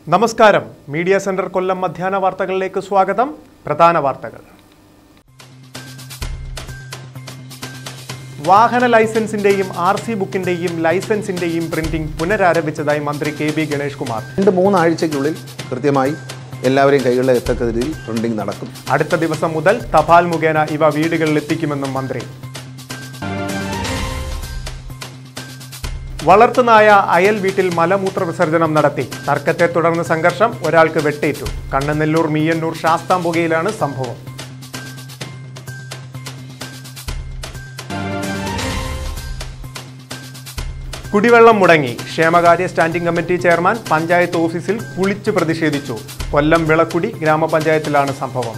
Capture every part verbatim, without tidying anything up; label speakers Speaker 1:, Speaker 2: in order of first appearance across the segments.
Speaker 1: നമസ്കാരം. Media centre കൊല്ലം മധ്യാഹ്ന വാർത്തകളിലേക്ക് സ്വാഗതം. പ്രധാന വാർത്തകൾ. വാഹന ലൈസൻസിന്റെയും ആർ സി ബുക്കിന്റെയും ലൈസൻസിന്റെയും പ്രിന്റിംഗ് പുനരാരംഭിച്ചതായി മന്ത്രി കെ ബി ഗണേഷ് കുമാർ.
Speaker 2: രണ്ട് മൂന്നാഴ്ചയ്ക്കുള്ളിൽ കൃത്യമായി എല്ലാവരെയും കൈകളിൽ എത്തക്ക രീതിയിൽ പ്രിന്റിംഗ് നടക്കും.
Speaker 1: അടുത്ത ദിവസം മുതൽ തപാൽ മുഖേന ഇവ വീടുകളിൽ എത്തിക്കുമെന്നും മന്ത്രി. വളർത്തുനായ അയൽ വീട്ടിൽ മലമൂത്ര വിസർജനം നടത്തി. തർക്കത്തെ തുടർന്ന് സംഘർഷം, ഒരാൾക്ക് വെട്ടേറ്റു. കണ്ണനെല്ലൂർ മീയന്നൂർ ശാസ്താംപുകയിലാണ് സംഭവം. കുടിവെള്ളം മുടങ്ങി. ക്ഷേമകാര്യ സ്റ്റാൻഡിംഗ് കമ്മിറ്റി ചെയർമാൻ പഞ്ചായത്ത് ഓഫീസിൽ കുളിച്ച് പ്രതിഷേധിച്ചു. കൊല്ലം വിളക്കുടി ഗ്രാമപഞ്ചായത്തിലാണ് സംഭവം.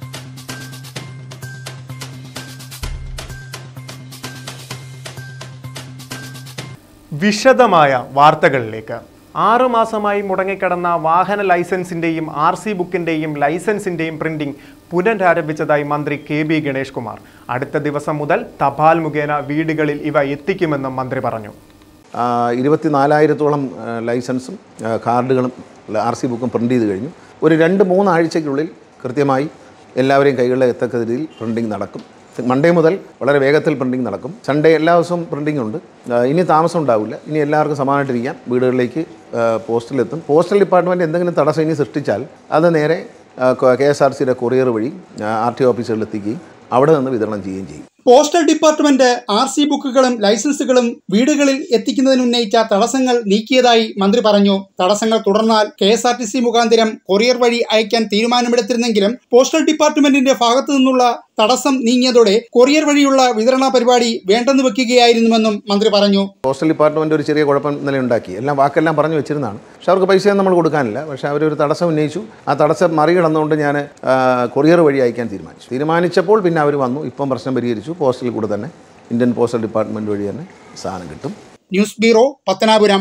Speaker 1: വിശദമായ വാർത്തകളിലേക്ക്. ആറുമാസമായി മുടങ്ങിക്കിടന്ന വാഹന ലൈസൻസിന്റെയും ആർ സി ബുക്കിന്റെയും ലൈസൻസിന്റെയും പ്രിന്റിംഗ് പുനരാരംഭിച്ചതായി മന്ത്രി കെ ബി ഗണേഷ് കുമാർ. അടുത്ത ദിവസം മുതൽ തപാൽ മുഖേന വീടുകളിൽ ഇവ എത്തിക്കുമെന്നും മന്ത്രി പറഞ്ഞു.
Speaker 2: ഇരുപത്തിനാലായിരത്തോളം ലൈസൻസും കാർഡുകളും ആർ സി ബുക്കും പ്രിൻ്റ് ചെയ്ത് കഴിഞ്ഞു. ഒരു രണ്ട് മൂന്നാഴ്ചയ്ക്കുള്ളിൽ കൃത്യമായി എല്ലാവരെയും കൈകളിൽ എത്തക്ക രീതിയിൽ പ്രിൻറ്റിംഗ് നടക്കും. മൺഡേ മുതൽ വളരെ വേഗത്തിൽ പ്രിൻറ്റിംഗ് നടക്കും. സൺഡേ എല്ലാ ദിവസവും പ്രിൻറ്റിംഗ് ഉണ്ട്. ഇനി താമസം ഉണ്ടാവില്ല. ഇനി എല്ലാവർക്കും സമാനമായിട്ടിരിക്കാം. വീടുകളിലേക്ക് പോസ്റ്റലെത്തും. പോസ്റ്റൽ ഡിപ്പാർട്ട്മെൻറ്റ് എന്തെങ്കിലും തടസ്സം ഇനി സൃഷ്ടിച്ചാൽ അത് നേരെ കെ എസ് ആർ സിയുടെ കൊറിയർ വഴി ആർ ടി ഓഫീസുകളിൽ എത്തിക്കുകയും അവിടെ നിന്ന് വിതരണം ചെയ്യുകയും ചെയ്യും.
Speaker 3: പോസ്റ്റൽ ഡിപ്പാർട്ട്മെന്റ് ആർ സി ബുക്കുകളും ലൈസൻസുകളും വീടുകളിൽ എത്തിക്കുന്നതിന് ഉന്നയിച്ച തടസ്സങ്ങൾ നീക്കിയതായി മന്ത്രി പറഞ്ഞു. തടസ്സങ്ങൾ തുടർന്നാൽ K S R T C മുഖാന്തരം കൊറിയർ വഴി അയക്കാൻ തീരുമാനമെടുത്തിരുന്നെങ്കിലും പോസ്റ്റൽ ഡിപ്പാർട്ട്മെന്റിന്റെ ഭാഗത്തു നിന്നുള്ള തടസ്സം നീങ്ങിയതോടെ കൊറിയർ വഴിയുള്ള വിതരണ പരിപാടി വേണ്ടെന്ന് വെക്കുകയായിരുന്നുവെന്നും മന്ത്രി പറഞ്ഞു.
Speaker 2: പോസ്റ്റൽ ഡിപ്പാർട്ട്മെന്റ് ഒരു ചെറിയ കുഴപ്പം ഇന്നലെ ഉണ്ടാക്കി. എല്ലാം വാക്കെല്ലാം പറഞ്ഞു വെച്ചിരുന്നതാണ്. പക്ഷെ അവർക്ക് പൈസ നമ്മൾ കൊടുക്കാനില്ല. പക്ഷേ അവരൊരു തടസ്സം ഉന്നയിച്ചു. ആ തടസ്സം മറികടന്നുകൊണ്ട് ഞാൻ കൊറിയർ വഴി അയക്കാൻ തീരുമാനിച്ചു. തീരുമാനിച്ചപ്പോൾ പിന്നെ അവർ വന്നു. ഇപ്പം പ്രശ്നം പരിഹരിച്ചു. പോസ്റ്റലിൽ കൂടെ തന്നെ ഇന്ത്യൻ പോസ്റ്റൽ ഡിപ്പാർട്ട്മെന്റ് വഴി തന്നെ സാധനം കിട്ടും.
Speaker 3: News bureau, Pathanapuram.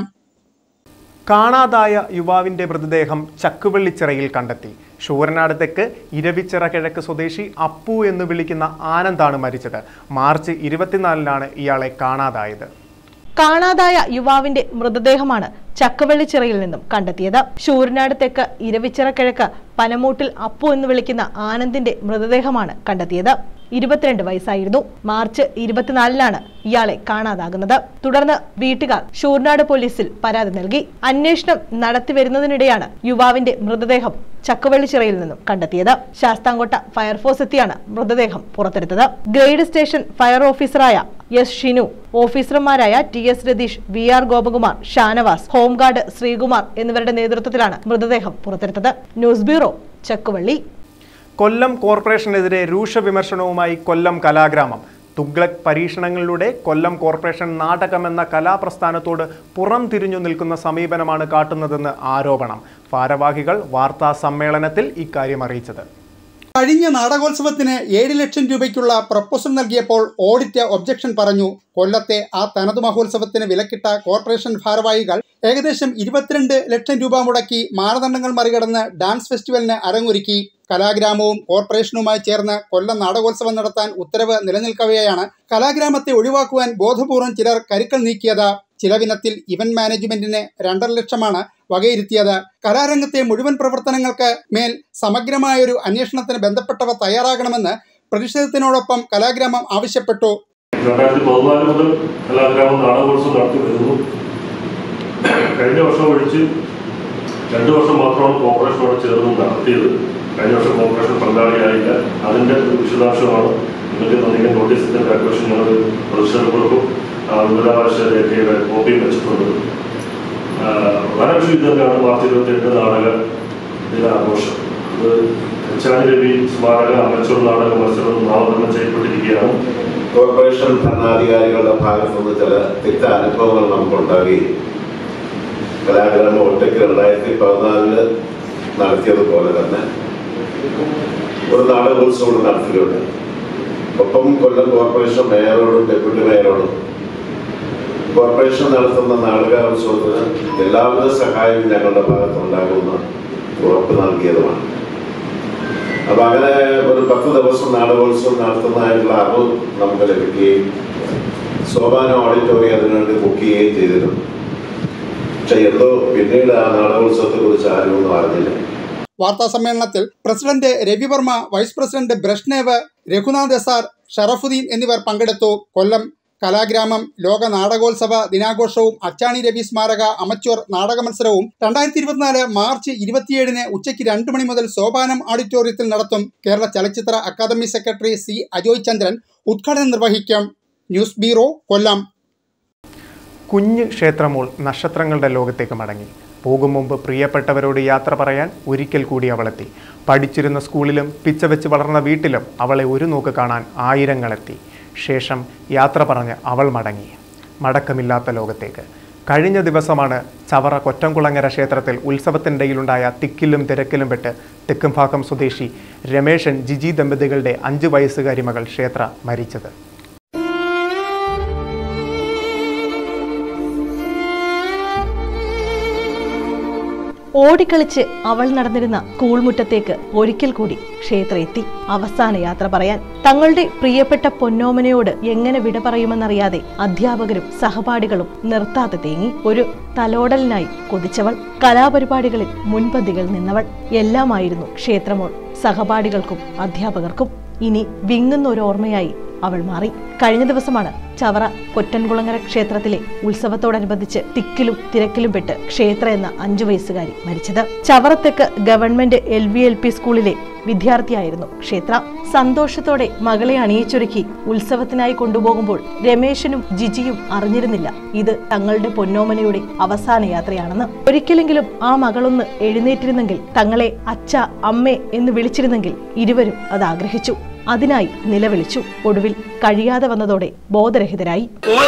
Speaker 1: കാണാതായ യുവാവിന്റെ മൃതദേഹം ചക്കുവള്ളിച്ചിറയിൽ കണ്ടെത്തി. ശൂരനാട് തെക്ക് ഇരവിച്ചിറ കിഴക്ക് സ്വദേശി അപ്പു എന്ന് വിളിക്കുന്ന ആനന്ദാണ് മരിച്ചത്. മാർച്ച് ഇരുപത്തിനാലിനാണ് ഇയാളെ കാണാതായത്.
Speaker 4: കാണാതായ യുവാവിന്റെ മൃതദേഹമാണ് ചക്കവള്ളിച്ചിറയിൽ നിന്നും കണ്ടെത്തിയത്. ശൂരനാട് തെക്ക് ഇരവിച്ചിറ കിഴക്ക് പനമൂട്ടിൽ അപ്പു എന്ന് വിളിക്കുന്ന ആനന്ദിന്റെ മൃതദേഹമാണ് കണ്ടെത്തിയത്. ഇരുപത്തിരണ്ട് വയസ്സായിരുന്നു. മാർച്ച് ഇരുപത്തിനാലിനാണ് ഇയാളെ കാണാതാകുന്നത്. തുടർന്ന് വീട്ടുകാർ ശൂരനാട് പോലീസിൽ പരാതി നൽകി. അന്വേഷണം നടത്തിവരുന്നതിനിടെയാണ് യുവാവിന്റെ മൃതദേഹം ചക്കവള്ളിച്ചിറയിൽ നിന്നും കണ്ടെത്തിയത്. ശാസ്താംകോട്ട ഫയർഫോഴ്സ് എത്തിയാണ് മൃതദേഹം പുറത്തെടുത്തത്. ഗ്രേഡ് സ്റ്റേഷൻ ഫയർ ഓഫീസറായ എസ് ഷിനു, ഓഫീസർമാരായ T S Ratheesh, V R Gopakumar, Shanavas, home guard Sreekumar എന്നിവരുടെ നേതൃത്വത്തിലാണ് മൃതദേഹം പുറത്തെടുത്തത്. News bureau, Chakkuvally.
Speaker 1: കൊല്ലം കോർപ്പറേഷനെതിരെ രൂക്ഷ വിമർശനവുമായി കൊല്ലം കലാഗ്രാമം. തുഗ്ലക് പരീക്ഷണങ്ങളിലൂടെ കൊല്ലം കോർപ്പറേഷൻ നാടകമെന്ന കലാപ്രസ്ഥാനത്തോട് പുറം തിരിഞ്ഞു നിൽക്കുന്ന സമീപനമാണ് കാട്ടുന്നതെന്ന് ആരോപണം. ഭാരവാഹികൾ വാർത്താ സമ്മേളനത്തിൽ ഇക്കാര്യം അറിയിച്ചത്.
Speaker 3: കഴിഞ്ഞ നാടകോത്സവത്തിന് ഏഴ് ലക്ഷം രൂപയ്ക്കുള്ള പ്രപ്പോസൽ നൽകിയപ്പോൾ ഓഡിറ്റ് ഒബ്ജക്ഷൻ പറഞ്ഞു. കൊല്ലത്തെ ആ തനതു മഹോത്സവത്തിന് വിലക്കിട്ട കോർപ്പറേഷൻ ഭാരവാഹികൾ ഏകദേശം ഇരുപത്തിരണ്ട് ലക്ഷം രൂപ മുടക്കി മാനദണ്ഡങ്ങൾ മറികടന്ന് ഡാൻസ് ഫെസ്റ്റിവലിന് അരങ്ങൊരുക്കി. കലാഗ്രാമവും കോർപ്പറേഷനുമായി ചേർന്ന് കൊല്ലം നാടകോത്സവം നടത്താൻ ഉത്തരവ് നിലനിൽക്കവെയാണ് കലാഗ്രാമത്തെ ഒഴിവാക്കുവാൻ ബോധപൂർവം ചിലർ കരുക്കൾ നീക്കിയത്. ചിലവിനത്തിൽ ഇവന്റ് മാനേജ്മെന്റിന് രണ്ടര ലക്ഷമാണ് വകയിരുത്തിയത്. കലാരംഗത്തെ മുഴുവൻ പ്രവർത്തനങ്ങൾക്ക് മേൽ സമഗ്രമായൊരു അന്വേഷണത്തിന് ബന്ധപ്പെട്ടവ തയ്യാറാകണമെന്ന് പ്രതിഷേധത്തിനോടൊപ്പം കലാഗ്രാമം ആവശ്യപ്പെട്ടു.
Speaker 5: രണ്ടായിരത്തി പതിനാല് മുതൽ കലാഗ്രാമം നാടകോത്സവം നടത്തി വരുന്നു. കഴിഞ്ഞ വർഷം ഒഴിച്ച് രണ്ടു വർഷം മാത്രമാണ് കോർപ്പറേഷനോട് ചേർന്ന് നടത്തിയത്. കഴിഞ്ഞ വർഷം കോർപ്പറേഷൻ പങ്കാളിയായില്ല. അതിൻ്റെ വിശദാംശമാണ് നിങ്ങൾക്ക് തന്നിരിക്കുന്ന നോട്ടീസിൻ്റെ കാൽക്കുലേഷൻ. ഞങ്ങൾ പ്രതിഷേധക്കുറിപ്പും വിവരാവകാശ രേഖയുടെ കോപ്പിയും വെച്ചിട്ടുണ്ട്. വളരെ ഇത് തന്നെയാണ് മാർച്ച് ഇരുപത്തി എട്ട് നാടക ദിനാഘോഷം. അത് എച്ചാനി രവി സ്മാരക അമച്ചൂർ നാടക മത്സരം നാമകരണം ചെയ്യപ്പെട്ടിരിക്കുകയാണ്.
Speaker 6: കോർപ്പറേഷൻ ഭരണാധികാരികളുടെ ഭാഗത്തു നിന്ന് ചില തിക്ത അനുഭവങ്ങൾ നമുക്കുണ്ടാകുകയും കലാഗ്രാമം ഒറ്റയ്ക്ക് രണ്ടായിരത്തി പതിനാലില് നടത്തിയതുപോലെ തന്നെ ഒരു നാടകോത്സവം നടത്തുകയുണ്ട്. ഒപ്പം കൊല്ലം കോർപ്പറേഷൻ മേയറോടും ഡെപ്യൂട്ടി മേയറോടും കോർപ്പറേഷൻ നടത്തുന്ന നാടകോത്സവത്തിന് എല്ലാവിധ സഹായവും ഞങ്ങളുടെ ഭാഗത്തുണ്ടാകുമെന്ന് ഉറപ്പ് നൽകിയതുമാണ്. അപ്പം അങ്ങനെ ഒരു പത്ത് ദിവസം നാടകോത്സവം നടത്തുന്നതായിട്ടുള്ള അറിവ് നമുക്ക് ലഭിക്കുകയും സോപാന ഓഡിറ്റോറിയം അതിനുവേണ്ടി ബുക്ക് ചെയ്യുകയും ചെയ്തിരുന്നു. പക്ഷെ എന്തോ പിന്നീട് ആ നാടകോത്സവത്തെ കുറിച്ച് ആരും ഒന്നും അറിഞ്ഞില്ല.
Speaker 3: വാർത്താ സമ്മേളനത്തിൽ president Ravivarma, vice president Brezhnev, Raghunath S R, Sharafudheen എന്നിവർ പങ്കെടുത്തു. കൊല്ലം കലാഗ്രാമം ലോക നാടകോത്സവ ദിനാഘോഷവും അച്ചാണി രവി സ്മാരക അമച്വർ നാടക മത്സരവും രണ്ടായിരത്തി ഇരുപത്തിനാല് മാർച്ച് ഇരുപത്തിയേഴിന് ഉച്ചയ്ക്ക് രണ്ടു മണി മുതൽ സോപാനം ഓഡിറ്റോറിയത്തിൽ നടത്തും. കേരള ചലച്ചിത്ര academy secretary C Ajoy Chandran ഉദ്ഘാടനം നിർവഹിക്കും. News bureau, Kollam.
Speaker 1: കുഞ്ഞ് ക്ഷേത്രമോൾ നക്ഷത്രങ്ങളുടെ ലോകത്തേക്ക് മടങ്ങി. പോകും മുമ്പ് പ്രിയപ്പെട്ടവരോട് യാത്ര പറയാൻ ഒരിക്കൽ കൂടി അവളെത്തി. പഠിച്ചിരുന്ന സ്കൂളിലും പിച്ച വെച്ച് വളർന്ന വീട്ടിലും അവളെ ഒരു നോക്ക് കാണാൻ ആയിരങ്ങളെത്തി. ശേഷം യാത്ര പറഞ്ഞ് അവൾ മടങ്ങി മടക്കമില്ലാത്ത ലോകത്തേക്ക്. കഴിഞ്ഞ ദിവസമാണ് ചവറ കൊറ്റംകുളങ്ങര ക്ഷേത്രത്തിൽ ഉത്സവത്തിനിടയിലുണ്ടായ തിക്കിലും തിരക്കിലും പെട്ട് തെക്കുംഭാഗം സ്വദേശി രമേശൻ ജിജി ദമ്പതികളുടെ അഞ്ച് വയസ്സുകാരി മകൾ ക്ഷേത്ര മരിച്ചത്.
Speaker 4: ഓടിക്കളിച്ച് അവൾ നടന്നിരുന്ന സ്കൂൾ മുറ്റത്തേക്ക് ഒരിക്കൽ കൂടി ക്ഷേത്ര എത്തി അവസാന യാത്ര പറയാൻ. തങ്ങളുടെ പ്രിയപ്പെട്ട പൊന്നോമനയോട് എങ്ങനെ വിട പറയുമെന്നറിയാതെ അധ്യാപകരും സഹപാഠികളും നിർത്താതെ തേങ്ങി. ഒരു തലോടലിനായി കൊതിച്ചവൾ, കലാപരിപാടികളിൽ മുൻപന്തികൾ നിന്നവൾ, എല്ലാമായിരുന്നു ക്ഷേത്രമോൾ സഹപാഠികൾക്കും അധ്യാപകർക്കും. ഇനി വിങ്ങുന്ന ഒരു ഓർമ്മയായി അവൾ മാറി. കഴിഞ്ഞ ദിവസമാണ് ചവറ കൊറ്റൻകുളങ്ങര ക്ഷേത്രത്തിലെ ഉത്സവത്തോടനുബന്ധിച്ച് തിക്കിലും തിരക്കിലും പെട്ട് ക്ഷേത്ര എന്ന അഞ്ചു വയസ്സുകാരി മരിച്ചത്. ചവറത്തേക്ക് government L V L P സ്കൂളിലെ വിദ്യാർത്ഥിയായിരുന്നു ക്ഷേത്ര. സന്തോഷത്തോടെ മകളെ അണിയിച്ചൊരുക്കി ഉത്സവത്തിനായി കൊണ്ടുപോകുമ്പോൾ രമേശനും ജിജിയും അറിഞ്ഞിരുന്നില്ല ഇത് തങ്ങളുടെ പൊന്നോമനയുടെ അവസാന യാത്രയാണെന്ന്. ഒരിക്കലെങ്കിലും ആ മകളൊന്ന് എഴുന്നേറ്റിരുന്നെങ്കിൽ, തങ്ങളെ അച്ഛ, അമ്മേ എന്ന് വിളിച്ചിരുന്നെങ്കിൽ ഇരുവരും അത് ആഗ്രഹിച്ചു. അതിനായി നിലവിളിച്ചു. ഒടുവിൽ കഴിയാതെ വന്നതോടെ ബോധരഹിതരായി.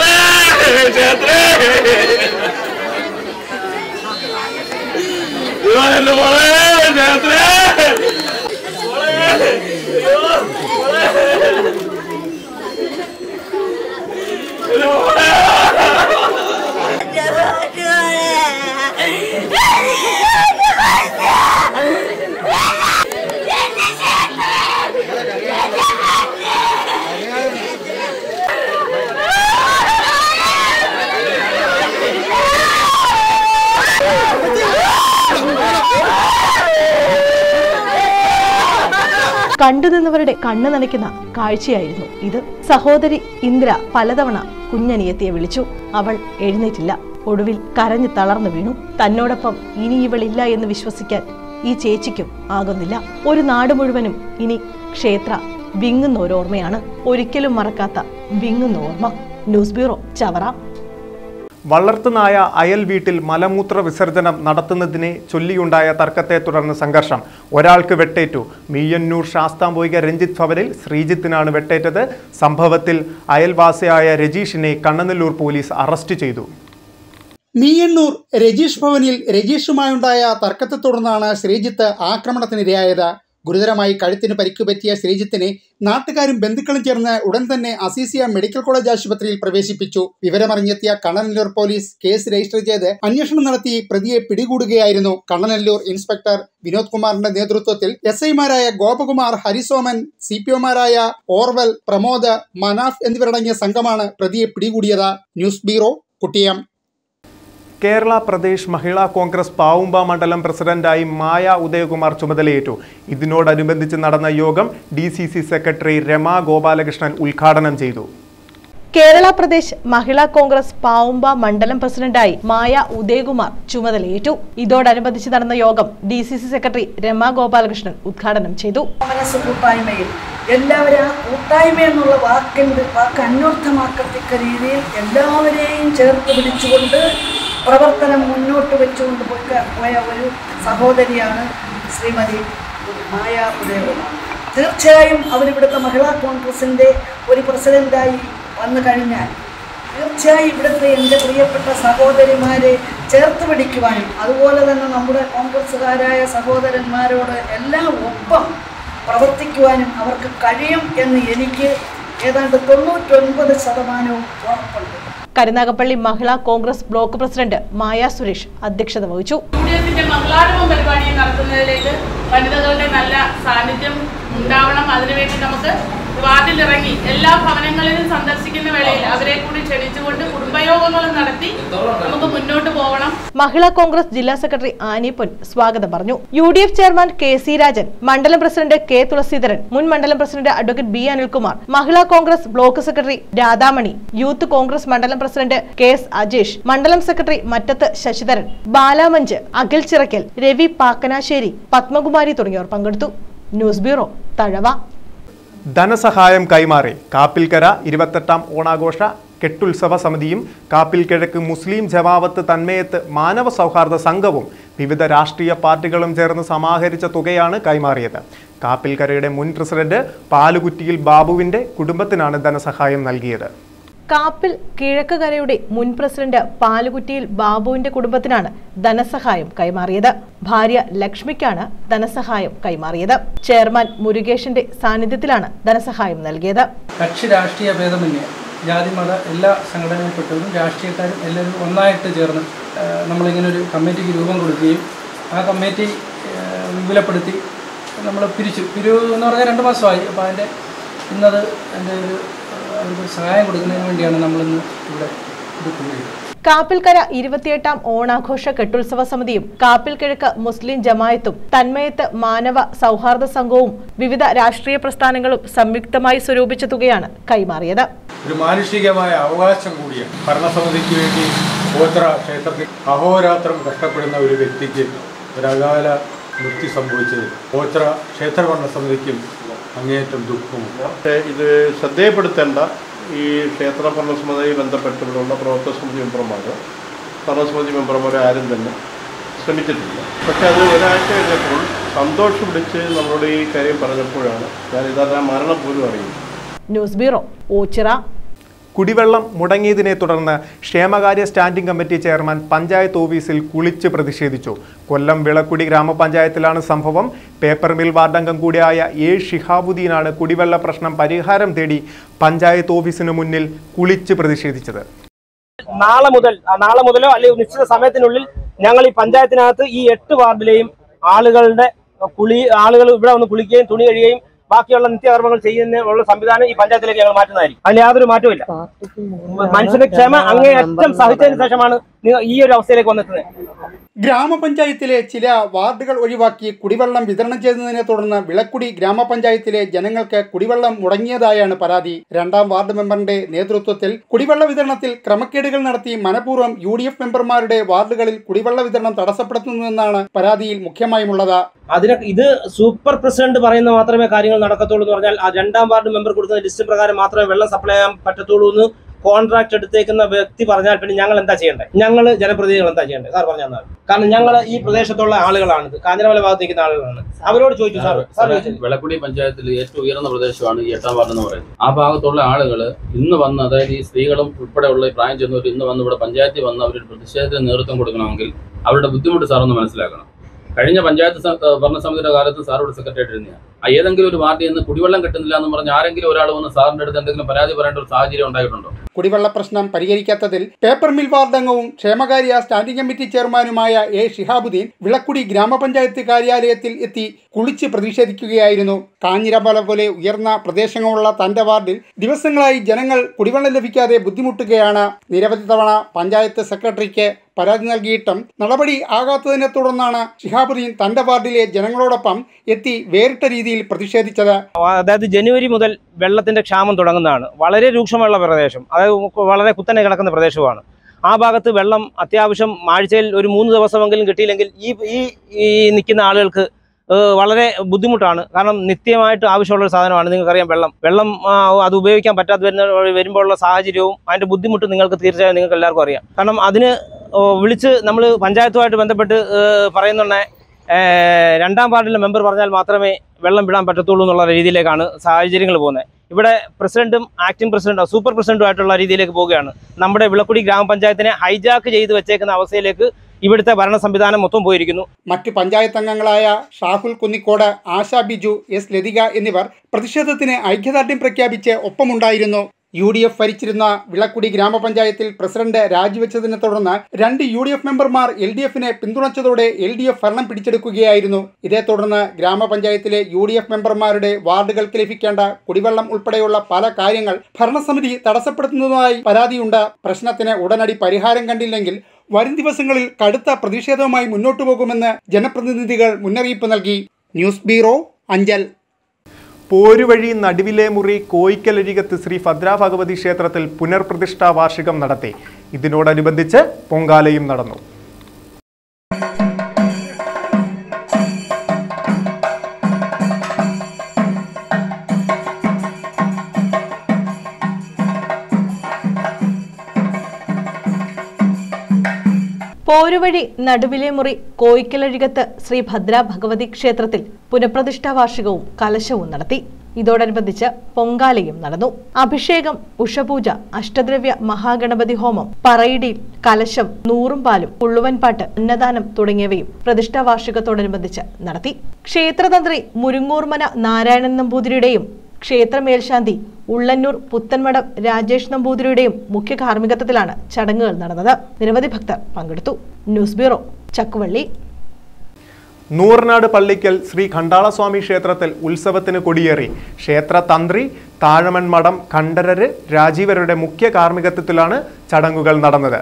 Speaker 4: കണ്ടുനിന്നവരുടെ കണ്ണു നനയ്ക്കുന്ന കാഴ്ചയായിരുന്നു ഇത്. സഹോദരി ഇന്ദ്ര പലതവണ കുഞ്ഞനിയത്തിയെ വിളിച്ചു. അവൾ എഴുന്നേറ്റില്ല. ഒടുവിൽ കരഞ്ഞു തളർന്നു വീണു. തന്നോടൊപ്പം ഇനി ഇവളില്ല എന്ന് വിശ്വസിക്കാൻ ഈ ചേച്ചിക്കും ആകുന്നില്ല. ഒരു നാട് മുഴുവനും ഇനി ക്ഷേത്ര വിങ്ങുന്ന ഓരോർമ്മയാണ്. ഒരിക്കലും മറക്കാത്ത വിങ്ങുന്ന ഓർമ്മ. News bureau, Chavara.
Speaker 1: വളർത്തുനായ അയൽ വീട്ടിൽ മലമൂത്ര വിസർജനം നടത്തുന്നതിനെ ചൊല്ലിയുണ്ടായ തർക്കത്തെ തുടർന്ന് സംഘർഷം. ഒരാൾക്ക് വെട്ടേറ്റു. മീയന്നൂർ ശാസ്താംബോയിക രഞ്ജിത്ത് ഭവനിൽ ശ്രീജിത്തിനാണ് വെട്ടേറ്റത്. സംഭവത്തിൽ അയൽവാസിയായ രജീഷിനെ കണ്ണനല്ലൂർ പോലീസ് അറസ്റ്റ് ചെയ്തു.
Speaker 3: മീയന്നൂർ രജീഷ് ഭവനിൽ രജീഷുമായുണ്ടായ തർക്കത്തെ തുടർന്നാണ് ശ്രീജിത്ത് ആക്രമണത്തിനിരയായത്. ഗുരുതരമായി കഴുത്തിന് പരിക്കുപറ്റിയ ശ്രീജിത്തിനെ നാട്ടുകാരും ബന്ധുക്കളും ചേർന്ന് ഉടൻ തന്നെ അസീസിയ മെഡിക്കൽ കോളേജ് ആശുപത്രിയിൽ പ്രവേശിപ്പിച്ചു. വിവരമറിഞ്ഞെത്തിയ കണ്ണനല്ലൂർ പോലീസ് കേസ് രജിസ്റ്റർ ചെയ്ത് അന്വേഷണം നടത്തി പ്രതിയെ പിടികൂടുകയായിരുന്നു. കണ്ണനല്ലൂർ ഇൻസ്പെക്ടർ വിനോദ് കുമാറിന്റെ നേതൃത്വത്തിൽ എസ് ഐമാരായ ഗോപകുമാർ, ഹരിസോമൻ, സി പി ഒമാരായ ഓർവൽ, പ്രമോദ്, മനാഫ് എന്നിവരടങ്ങിയ സംഘമാണ് പ്രതിയെ പിടികൂടിയത്. News bureau, Kuttiyam.
Speaker 1: കേരള പ്രദേശ് മഹിളാ കോൺഗ്രസ് പാവുമ്പ മണ്ഡലം പ്രസിഡന്റായി മായ ഉദയകുമാർ ചുമതലയേറ്റു. ഇതിനോടനുബന്ധിച്ച് നടന്ന യോഗം D C C secretary Rama Gopalakrishnan ഉദ്ഘാടനം ചെയ്തു.
Speaker 4: കേരള പ്രദേശ് മഹിളാ കോൺഗ്രസ് പാവുമ്പ മണ്ഡലം പ്രസിഡന്റായി മായ ഉദയകുമാർ ചുമതലയേറ്റു. ഇതോടനുബന്ധിച്ച് നടന്ന യോഗം D C C secretary Rama Gopalakrishnan ഉദ്ഘാടനം ചെയ്തു.
Speaker 7: മനസ്സ് കൂട്ടായ്മയിൽ എല്ലാവരും ആ കൂട്ടായ്മ എന്നുള്ള വാക്കിന്റെ വാക്ക് അന്വർത്ഥമാക്കത്തക്ക രീതിയിൽ എല്ലാവരെയും ചേർത്ത് പിടിച്ചുകൊണ്ട് പ്രവർത്തനം മുന്നോട്ട് വെച്ചുകൊണ്ട് പോയ ഒരു സഹോദരിയാണ് ശ്രീമതി മായ ഉദയകുമാർ. തീർച്ചയായും അവരിവിടുത്തെ മഹിളാ കോൺഗ്രസിൻ്റെ ഒരു പ്രസിഡന്റായി വന്നു കഴിഞ്ഞാൽ തീർച്ചയായും ഇവിടുത്തെ എൻ്റെ പ്രിയപ്പെട്ട സഹോദരിമാരെ ചേർത്ത് പിടിക്കുവാനും അതുപോലെ തന്നെ നമ്മുടെ കോൺഗ്രസ്സുകാരായ സഹോദരന്മാരോട് എല്ലാം ഒപ്പം പ്രവർത്തിക്കുവാനും അവർക്ക് കഴിയും എന്ന് എനിക്ക് ഏതാണ്ട് തൊണ്ണൂറ്റൊൻപത് ശതമാനവും ഉറപ്പുണ്ട്.
Speaker 4: കരുനാഗപ്പള്ളി മഹിളാ കോൺഗ്രസ് ബ്ലോക്ക് പ്രസിഡന്റ് മായ സുരേഷ് അധ്യക്ഷത വഹിച്ചു.
Speaker 8: യുഡിഎഫിന്റെ മംഗളാരവം പരിപാടി നടത്തുന്നതിലേക്ക് വനിതകളുടെ നല്ല സാന്നിധ്യം ഉണ്ടാവണം. അതിനുവേണ്ടി നമുക്ക് വാർഡിലിറങ്ങി എല്ലാ ഭവനങ്ങളിലും സന്ദർശിക്കുന്ന വേളയിൽ അവരെ കൂടി ക്ഷണിച്ചുകൊണ്ട് കുടുംബയോഗങ്ങളും നടത്തി നമുക്ക് മുന്നോട്ട് പോകണം.
Speaker 4: മഹിളാ കോൺഗ്രസ് ജില്ലാ സെക്രട്ടറി ആനി പൊൻ സ്വാഗതം പറഞ്ഞു. U D F chairman K C Rajan, മണ്ഡലം പ്രസിഡന്റ് കെ തുളസീധരൻ, മുൻ മണ്ഡലം president advocate B Anilkumar, Mahila Congress block secretary Radhamani, youth Congress മണ്ഡലം പ്രസിഡന്റ് കെ എസ് അജേഷ്, മണ്ഡലം സെക്രട്ടറി മറ്റത്ത് ശശിധരൻ, ബാലാമഞ്ച്, അഖിൽ ചിറക്കൽ, രവി പാക്കനാശ്ശേരി, പത്മകുമാരി തുടങ്ങിയവർ പങ്കെടുത്തു. News bureau, Thazhava.
Speaker 1: ധനസഹായം കൈമാറി കാപ്പിൽക്കര ഇരുപത്തെട്ടാം ഓണാഘോഷ കെട്ടുത്സവ സമിതിയും കാപ്പിൽ കിഴക്ക് മുസ്ലിം ജമാവത്ത് തന്മയത്ത് മാനവ സൗഹാർദ്ദ സംഘവും വിവിധ രാഷ്ട്രീയ പാർട്ടികളും ചേർന്ന് സമാഹരിച്ച തുകയാണ് കൈമാറിയത്. കാപ്പിൽക്കരയുടെ മുൻ പ്രസിഡന്റ് പാലുകുറ്റിയിൽ ബാബുവിന്റെ കുടുംബത്തിനാണ് ധനസഹായം നൽകിയത്.
Speaker 4: കാപ്പിൽ കിഴക്കുകരയുടെ മുൻ പ്രസിഡന്റ് പാലുകുറ്റിയിൽ ബാബുവിന്റെ കുടുംബത്തിനാണ് ധനസഹായം കൈമാറിയത്. ഭാര്യ ലക്ഷ്മിക്കാണ് ധനസഹായം കൈമാറിയത്. ചെയർമാൻ മുരുകേഷിന്റെ സാന്നിധ്യത്തിലാണ് ധനസഹായം നൽകിയത്.
Speaker 9: കക്ഷി രാഷ്ട്രീയ ഭേദമന്യേ ജാതി മത എല്ലാ സംഘടനയിൽപ്പെട്ടവരും രാഷ്ട്രീയക്കാരും എല്ലാവരും ഒന്നായിട്ട് ചേർന്ന് നമ്മളിങ്ങനെ ഒരു കമ്മിറ്റിക്ക് രൂപം കൊടുക്കുകയും ആ കമ്മിറ്റി വിപുലപ്പെടുത്തി നമ്മൾ പിരിച്ചു. പിരിവ് എന്ന് പറഞ്ഞാൽ രണ്ട് മാസമായി. അപ്പോൾ അതിൻ്റെ ഇന്നത് എൻ്റെ ഒരു അവർക്ക് സഹായം കൊടുക്കുന്നതിന് വേണ്ടിയാണ് നമ്മളിന്ന് ഇവിടെ ഇത്.
Speaker 4: കാപ്പിൽക്കര ഇരുപത്തിയെട്ടാം ഓണാഘോഷ കെട്ടുത്സവ സമിതിയും കാപ്പിൽ കിഴക്ക് മുസ്ലിം ജമായത്തും തന്മയത്ത് മാനവ സൗഹാർദ്ദ സംഘവും വിവിധ രാഷ്ട്രീയ പ്രസ്ഥാനങ്ങളും സംയുക്തമായി സ്വരൂപിച്ച തുകയാണ് കൈമാറിയത്.
Speaker 10: ഒരു മാനുഷികമായ അവകാശം കൂടിയാണ്. ഭരണസമിതിക്ക് വേണ്ടി ഗോത്ര ക്ഷേത്രത്തിൽ അഹോരാത്രം കഷ്ടപ്പെടുന്ന ഒരു വ്യക്തിക്ക് ഒരു അകാല മൃത്യു സംഭവിച്ചത് ഗോത്ര ക്ഷേത്ര ഭരണസമിതിക്കും അങ്ങേയറ്റം ദുഃഖമുണ്ട്.
Speaker 11: ഇത് ശ്രദ്ധയപ്പെടുത്തേണ്ട ഈ ക്ഷേത്ര ഭരണസമിതിയുമായി ബന്ധപ്പെട്ടുള്ള പ്രവർത്തക സമിതി മെമ്പർമാർ ഭരണസമിതി മെമ്പർമാർ ആരും തന്നെ ശ്രമിച്ചിട്ടില്ല. പക്ഷെ അത് ഒരാഴ്ച കഴിഞ്ഞപ്പോൾ സന്തോഷം വിളിച്ച് നമ്മളോട് ഈ കാര്യം പറഞ്ഞപ്പോഴാണ് ഞാൻ ഇതാ മരണം പോലും അറിയുന്നത്.
Speaker 4: News bureau, Oachira.
Speaker 1: കുടിവെള്ളം മുടങ്ങിയതിനെ തുടർന്ന് ക്ഷേമകാര്യ സ്റ്റാൻഡിംഗ് കമ്മിറ്റി ചെയർമാൻ പഞ്ചായത്ത് ഓഫീസിൽ കുളിച്ച് പ്രതിഷേധിച്ചു. കൊല്ലം വിളക്കുടി ഗ്രാമപഞ്ചായത്തിലാണ് സംഭവം. പേപ്പർ മിൽ വാർഡംഗം കൂടിയായ എ ഷിഹാബുദ്ദീനാണ് കുടിവെള്ള പ്രശ്നം പരിഹാരം തേടി പഞ്ചായത്ത് ഓഫീസിന് മുന്നിൽ കുളിച്ച് പ്രതിഷേധിച്ചത്.
Speaker 12: നാളെ മുതൽ നാളെ മുതലോ അല്ലെങ്കിൽ നിശ്ചിത സമയത്തിനുള്ളിൽ ഞങ്ങൾ ഈ പഞ്ചായത്തിനകത്ത് ഈ എട്ട് വാർഡിലെയും ആളുകളുടെ കുളി ആളുകൾ ഇവിടെ വന്ന് കുളിക്കുകയും തുണി കഴിയുകയും ബാക്കിയുള്ള നിത്യകർമ്മങ്ങൾ ചെയ്യുന്നതിനുള്ള സംവിധാനം ഈ പഞ്ചായത്തിലേക്ക് ഞങ്ങൾ മാറ്റുന്നതായിരിക്കും. അതിന് യാതൊരു മാറ്റവും ഇല്ല. മനുഷ്യന്റെ ക്ഷമ അങ്ങേയറ്റം സഹിച്ചതിന് ശേഷമാണ് ഈ ഒരു അവസ്ഥയിലേക്ക് വന്നെത്തുന്നത്.
Speaker 3: ഗ്രാമപഞ്ചായത്തിലെ ചില വാർഡുകൾ ഒഴിവാക്കി കുടിവെള്ളം വിതരണം ചെയ്തതിനെ തുടർന്ന് വിളക്കുടി ഗ്രാമപഞ്ചായത്തിലെ ജനങ്ങൾക്ക് കുടിവെള്ളം മുടങ്ങിയതായാണ് പരാതി. രണ്ടാം വാർഡ് മെമ്പറിന്റെ നേതൃത്വത്തിൽ കുടിവെള്ള വിതരണത്തിൽ ക്രമക്കേടുകൾ നടത്തി മനഃപൂർവ്വം യു ഡി എഫ് മെമ്പർമാരുടെ വാർഡുകളിൽ കുടിവെള്ള വിതരണം തടസ്സപ്പെടുത്തുന്നുവെന്നാണ് പരാതിയിൽ മുഖ്യമായുമുള്ളത്.
Speaker 12: അതിന് ഇത് സൂപ്പർ പ്രസിഡന്റ് പറയുന്ന മാത്രമേ കാര്യങ്ങൾ നടക്കത്തുള്ളൂ എന്ന് പറഞ്ഞാൽ ആ രണ്ടാം വാർഡ് മെമ്പർ കൊടുക്കുന്ന ലിസ്റ്റ് പ്രകാരം മാത്രമേ വെള്ളം സപ്ലൈ ചെയ്യാൻ പറ്റത്തുള്ളൂ എന്ന് കോൺട്രാക്ട് എടുത്തേക്കുന്ന വ്യക്തി പറഞ്ഞാൽ പിന്നെ ഞങ്ങൾ എന്താ ചെയ്യേണ്ടത്? ഞങ്ങൾ ജനപ്രതിനിധികൾ എന്താ ചെയ്യേണ്ടത്? സാർ പറഞ്ഞാൽ കാരണം ഞങ്ങൾ ഈ പ്രദേശത്തുള്ള ആളുകളാണ്, കാഞ്ഞിരമല ഭാഗത്ത് നിൽക്കുന്ന ആളുകളാണ്. അവരോട് ചോദിച്ചു സാർ.
Speaker 13: വിളക്കുടി പഞ്ചായത്തിൽ ഏറ്റവും ഉയർന്ന പ്രദേശമാണ് ഈ എട്ടാം വാർഡ് എന്ന് പറയുന്നത്. ആ ഭാഗത്തുള്ള ആളുകൾ ഇന്ന് വന്ന്, അതായത് ഈ സ്ത്രീകളും ഉൾപ്പെടെയുള്ള പ്രായം ചെന്നവർ ഇന്ന് വന്ന് ഇവിടെ പഞ്ചായത്തിൽ വന്ന് അവരുടെ പ്രതിഷേധത്തിന് നേതൃത്വം കൊടുക്കണമെങ്കിൽ അവരുടെ ബുദ്ധിമുട്ട് സാർ ഒന്ന് മനസ്സിലാക്കണം. കഴിഞ്ഞ പഞ്ചായത്ത് ഭരണസമിതിയുടെ കാലത്ത് സാറോട് സെക്രട്ടറി ഇരുന്നെയാണ്. ഏതെങ്കിലും ഒരു വാർഡിൽ നിന്ന് കുടിവെള്ളം കിട്ടുന്നില്ല എന്ന് പറഞ്ഞ് ആരെങ്കിലും ഒരാൾ വന്ന് സാറിന്റെ അടുത്ത് എന്തെങ്കിലും പരാതി പറയേണ്ട ഒരു സാഹചര്യം ഉണ്ടായിട്ടുണ്ടോ?
Speaker 3: കുടിവെള്ള പ്രശ്നം പരിഹരിക്കാത്തതിൽ പേപ്പർ മിൽ വാർഡംഗവും ക്ഷേമകാര്യ സ്റ്റാൻഡിംഗ് കമ്മിറ്റി ചെയർമാനുമായ എ ഷിഹാബുദ്ദീൻ വിളക്കുടി ഗ്രാമപഞ്ചായത്ത് കാര്യാലയത്തിൽ എത്തി കുളിച്ച് പ്രതിഷേധിക്കുകയായിരുന്നു. കാഞ്ഞിരമല പോലെ ഉയർന്ന പ്രദേശങ്ങളുള്ള തന്റെ വാർഡിൽ ദിവസങ്ങളായി ജനങ്ങൾ കുടിവെള്ളം ലഭിക്കാതെ ബുദ്ധിമുട്ടുകയാണ്. നിരവധി തവണ പഞ്ചായത്ത് സെക്രട്ടറിക്ക് പരാതി നൽകിയിട്ടും നടപടി ആകാത്തതിനെ തുടർന്നാണ് ഷിഹാബുദ്ദീൻ തന്റെ വാർഡിലെ ജനങ്ങളോടൊപ്പം എത്തി വേറിട്ട രീതിയിൽ പ്രതിഷേധിച്ചത്.
Speaker 12: അതായത് ജനുവരി മുതൽ വെള്ളത്തിന്റെ ക്ഷാമം തുടങ്ങുന്നതാണ്. വളരെ രൂക്ഷമുള്ള പ്രദേശം, അതായത് വളരെ കുത്തനെ കിടക്കുന്ന പ്രദേശമാണ്. ആ ഭാഗത്ത് വെള്ളം അത്യാവശ്യം ആഴ്ചയിൽ ഒരു മൂന്ന് ദിവസമെങ്കിലും കിട്ടിയില്ലെങ്കിൽ ഈ ഈ നിൽക്കുന്ന ആളുകൾക്ക് വളരെ ബുദ്ധിമുട്ടാണ്. കാരണം നിത്യമായിട്ട് ആവശ്യമുള്ള സാധനമാണ്. നിങ്ങൾക്കറിയാം, വെള്ളം വെള്ളം അത് ഉപയോഗിക്കാൻ പറ്റാതെ വരുന്ന വരുമ്പോഴുള്ള സാഹചര്യവും അതിൻ്റെ ബുദ്ധിമുട്ടും നിങ്ങൾക്ക് തീർച്ചയായും നിങ്ങൾക്ക് എല്ലാവർക്കും അറിയാം. കാരണം അതിന് വിളിച്ച് നമ്മൾ പഞ്ചായത്തുമായിട്ട് ബന്ധപ്പെട്ട് പറയുന്നുണ്ടെ രണ്ടാം വാർഡിലെ മെമ്പർ പറഞ്ഞാൽ മാത്രമേ വെള്ളം വിടാൻ പറ്റത്തുള്ളൂ എന്നുള്ള രീതിയിലേക്കാണ് സാഹചര്യങ്ങൾ പോകുന്നത്. ഇവിടെ പ്രസിഡന്റും ആക്ടിംഗ് പ്രസിഡന്റും സൂപ്പർ പ്രസിഡന്റുമായിട്ടുള്ള രീതിയിലേക്ക് പോവുകയാണ്. നമ്മുടെ വിളക്കുടി ഗ്രാമപഞ്ചായത്തിനെ ഹൈജാക്ക് ചെയ്ത് വെച്ചേക്കുന്ന അവസ്ഥയിലേക്ക് ഇവിടുത്തെ ഭരണ സംവിധാനം മൊത്തം പോയിരിക്കുന്നു.
Speaker 3: മറ്റു പഞ്ചായത്ത് അംഗങ്ങളായ ഷാഹുൽ കുന്നിക്കോട്, ആശാ ബിജു, എസ് ലതിക എന്നിവർ പ്രതിഷേധത്തിന് ഐക്യദാർഢ്യം പ്രഖ്യാപിച്ച് ഒപ്പമുണ്ടായിരുന്നു. യു ഡി എഫ് ഭരിച്ചിരുന്ന വിളക്കുടി ഗ്രാമപഞ്ചായത്തിൽ പ്രസിഡന്റ് രാജിവെച്ചതിനെ തുടർന്ന് രണ്ട് യു ഡി എഫ് മെമ്പർമാർ എൽ ഡി എഫിനെ പിന്തുണച്ചതോടെ എൽ ഡി എഫ് ഭരണം പിടിച്ചെടുക്കുകയായിരുന്നു. ഇതേ തുടർന്ന് ഗ്രാമപഞ്ചായത്തിലെ യു ഡി എഫ് മെമ്പർമാരുടെ വാർഡുകൾക്ക് ലഭിക്കേണ്ട കുടിവെള്ളം ഉൾപ്പെടെയുള്ള പല കാര്യങ്ങൾ ഭരണസമിതി തടസ്സപ്പെടുത്തുന്നതായി പരാതിയുണ്ട്. പ്രശ്നത്തിന് ഉടനടി പരിഹാരം കണ്ടില്ലെങ്കിൽ വരും ദിവസങ്ങളിൽ കടുത്ത പ്രതിഷേധവുമായി മുന്നോട്ടു പോകുമെന്ന് ജനപ്രതിനിധികൾ മുന്നറിയിപ്പ് നൽകി. News bureau, Anchal.
Speaker 1: പോരുവഴി നടുവിലെ മുറി കോയിക്കലരികത്ത് ശ്രീ ഭദ്രാ ഭഗവതി ക്ഷേത്രത്തിൽ പുനർപ്രതിഷ്ഠാ വാർഷികം നടത്തി. ഇതിനോടനുബന്ധിച്ച് പൊങ്കാലയും നടന്നു.
Speaker 4: പോരുവഴി നടുവിലെ മുറി കോയിക്കലരികത്ത് ശ്രീ ഭദ്രാ ഭഗവതി ക്ഷേത്രത്തിൽ പുനഃപ്രതിഷ്ഠാ വാർഷികവും കലശവും നടത്തി. ഇതോടനുബന്ധിച്ച് പൊങ്കാലയും നടന്നു. അഭിഷേകം, ഉഷപൂജ, അഷ്ടദ്രവ്യ മഹാഗണപതി ഹോമം, പറയിടിയിൽ, കലശം, നൂറും പാലും, പുള്ളുവൻപാട്ട്, അന്നദാനം തുടങ്ങിയവയും പ്രതിഷ്ഠാ വാർഷികത്തോടനുബന്ധിച്ച് നടത്തി. ക്ഷേത്രതന്ത്രി മുരുങ്ങൂർമന നാരായണൻ നമ്പൂതിരിയുടെയും ക്ഷേത്ര മേൽശാന്തി ഉള്ളന്നൂർ പുത്തൻമഠം രാജേഷ് നമ്പൂതിരിയുടെയും മുഖ്യ കാർമ്മികത്വത്തിലാണ് ചടങ്ങുകൾ നടന്നത്. നിരവധി ഭക്തർ പങ്കെടുത്തു. News bureau, Chakkuvally.
Speaker 1: നൂർനാട് പള്ളിക്കൽ ശ്രീ ഖണ്ഡാളസ്വാമി ക്ഷേത്രത്തിൽ ഉത്സവത്തിന് കൊടിയേറി. ക്ഷേത്ര തന്ത്രി താഴമൺ മഠം ഖണ്ഡരര് രാജീവരുടെ മുഖ്യ കാർമ്മികത്വത്തിലാണ് ചടങ്ങുകൾ നടന്നത്.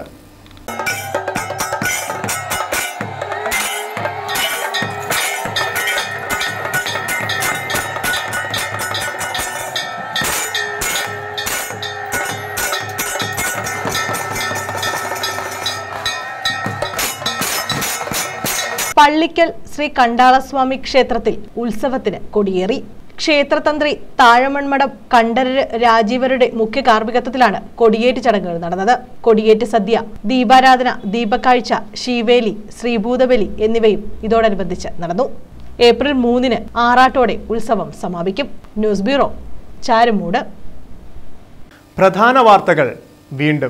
Speaker 4: പള്ളിക്കൽ ശ്രീ ഖണ്ഡാളസ്വാമി ക്ഷേത്രത്തിൽ ഉത്സവത്തിന് കൊടിയേറി. ക്ഷേത്രതന്ത്രി താഴമൺമഠം ഖണ്ഡരര് രാജീവരുടെ മുഖ്യ കാർമ്മികത്വത്തിലാണ് കൊടിയേറ്റ് ചടങ്ങുകൾ നടന്നത്. കൊടിയേറ്റ് സദ്യ, ദീപാരാധന, ദീപക്കാഴ്ച, ശീവേലി, ശ്രീഭൂതബലി എന്നിവയും ഇതോടനുബന്ധിച്ച് നടന്നു. ഏപ്രിൽ മൂന്നിന് ആറാട്ടോടെ ഉത്സവം സമാപിക്കും. News bureau, Charummood.
Speaker 1: പ്രധാന വാർത്തകൾ വീണ്ടും.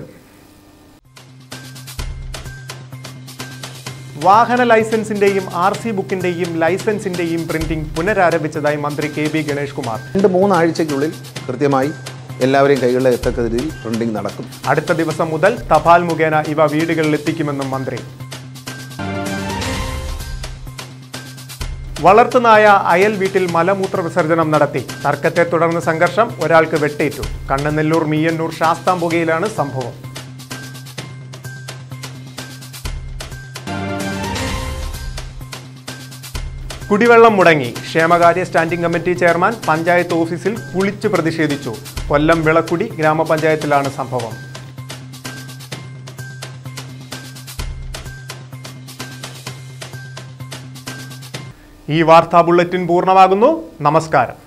Speaker 1: വാഹന ലൈസൻസിന്റെയും ആർ സി ബുക്കിന്റെയും ലൈസൻസിന്റെയും പ്രിന്റിംഗ് പുനരാരംഭിച്ചതായി മന്ത്രി കെ ബി ഗണേഷ് കുമാർ.
Speaker 2: രണ്ട് മൂന്നാഴ്ചയ്ക്കുള്ളിൽ കൃത്യമായി എല്ലാവരെയും കൈകളിൽ എത്തക്ക രീതിയിൽ പ്രിന്റിംഗ് നടക്കും.
Speaker 1: അടുത്ത ദിവസം മുതൽ തപാൽ മുഖേന ഇവ വീടുകളിൽ എത്തിക്കുമെന്നും മന്ത്രി. വളർത്തുനായ അയൽ വീട്ടിൽ മലമൂത്ര വിസർജനം നടത്തി. തർക്കത്തെ തുടർന്ന് സംഘർഷം, ഒരാൾക്ക് വെട്ടേറ്റു. കണ്ണനെല്ലൂർ മീയന്നൂർ ശാസ്താംപുകയിലാണ് സംഭവം. കുടിവെള്ളം മുടങ്ങി. ക്ഷേമകാര്യ സ്റ്റാൻഡിംഗ് കമ്മിറ്റി ചെയർമാൻ പഞ്ചായത്ത് ഓഫീസിൽ കുളിച്ച് പ്രതിഷേധിച്ചു. കൊല്ലം വിളക്കുടി ഗ്രാമപഞ്ചായത്തിലാണ് സംഭവം. ഈ വാർത്താ ബുള്ളറ്റിൻ പൂർണ്ണമാകുന്നു. നമസ്കാരം.